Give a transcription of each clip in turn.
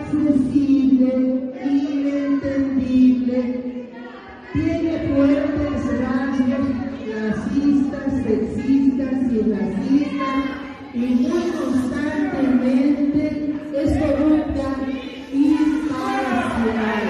inaccesible, inentendible, tiene fuertes rasgos clasistas, sexistas y racistas, y muy constantemente es corrupta y parcial.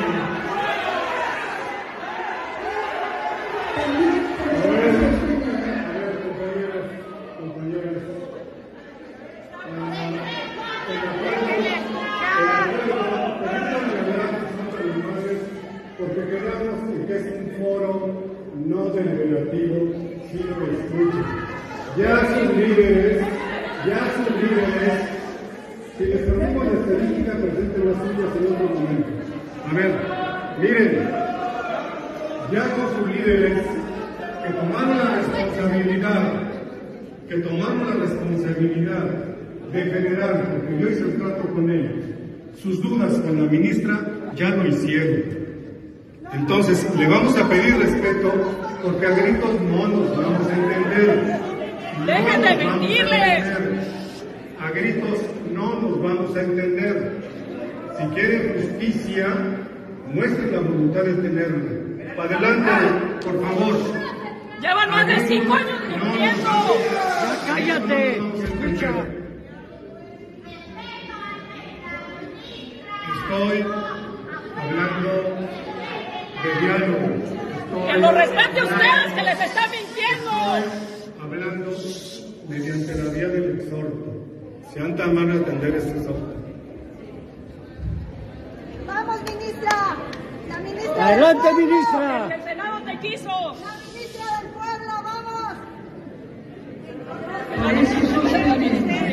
Porque quedamos en que es un foro no deliberativo, sino de escucha. Ya sus líderes, si les ponemos la estadística, presenten las suyas en otro momento. A ver, miren, ya con sus líderes que tomaron la responsabilidad de generar, porque yo hice el trato con ellos, sus dudas con la ministra, ya lo hicieron. Entonces, le vamos a pedir respeto, porque a gritos no nos vamos a entender. ¡Dejen de mentirles! A gritos no nos vamos a entender. Si quieren justicia, muestren la voluntad de tenerla. Para adelante, por favor. Llevan más de 5 años mintiendo. ¡Cállate! Escucha. Estoy hablando de diálogo. Que lo respete ustedes, que les están mintiendo. Hablando mediante la vía del exhorto. Sean tan amables de atender este exhorto. ¡Vamos, ministra! ¡La ministra! ¡Adelante, ministra! El Senado te quiso. ¡La ministra del pueblo, vamos! Por eso soy la ministra.